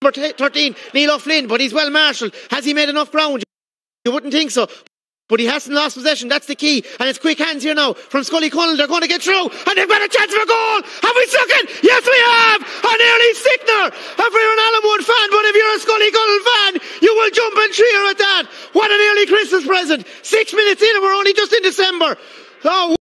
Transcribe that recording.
number 13, Neil O'Flynn, but he's well marshalled. Has he made enough ground? You wouldn't think so. But he hasn't lost possession, that's the key. And it's quick hands here now from Scoil. They're going to get through, and they've got a chance for a goal. Have we stuck it? Yes, we have! An early sickener! If you're an Allenwood fan, but if you're a Scoil fan, you will jump and cheer at that. What an early Christmas present. 6 minutes in and we're only just in December. Oh,